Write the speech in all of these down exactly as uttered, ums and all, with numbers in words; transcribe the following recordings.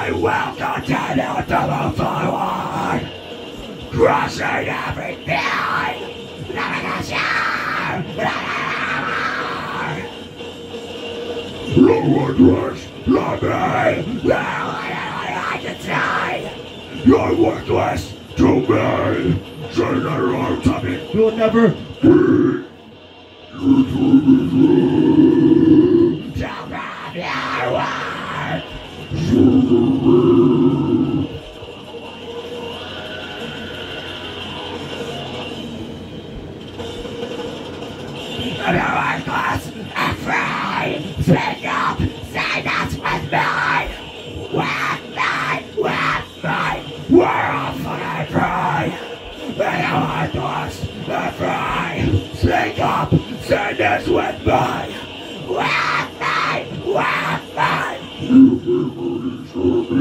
We will continue to move forward, crushing everything, living a share, Lord Rush, love me, well, I can say, you're worthless to me, say that you're to me, you'll never be, you do me wrong, tell me your word, and you're worthless, afraid, speak up, say that's with me, with me, with me, we're all fucking free, and you're worthless, afraid, speak up, say this with me, with me, with me, you memories of me.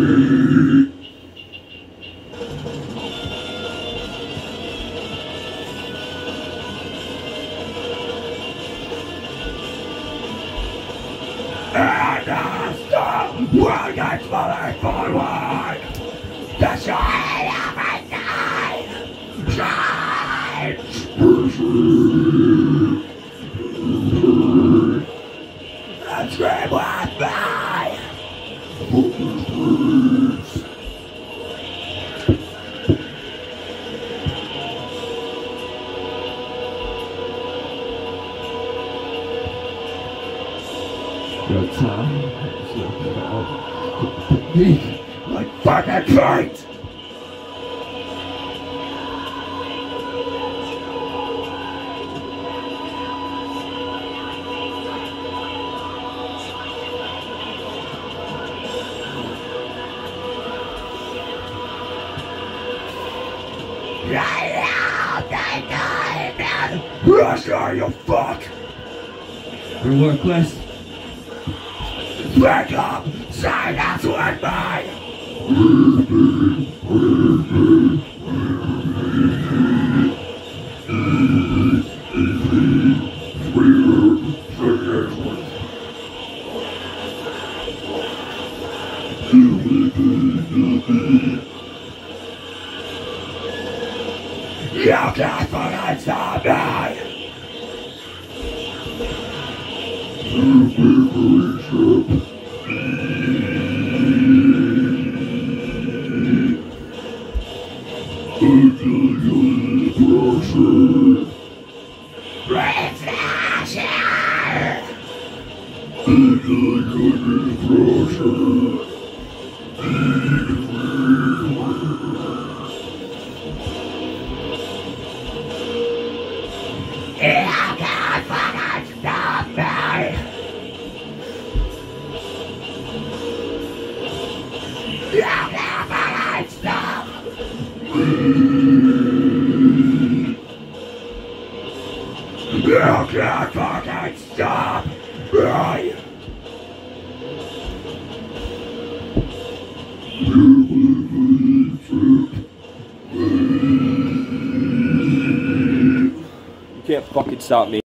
And as the world gets moving forward, destroying everything, change, and scream with me, your time is about to be like fucking fate. Right now, they die, man. Russia, you fuck. You're worthless. Wake up! Say that's with me! You can't fucking stop me! You can't fucking stop me! You can't fucking stop me! You can't fucking stop me.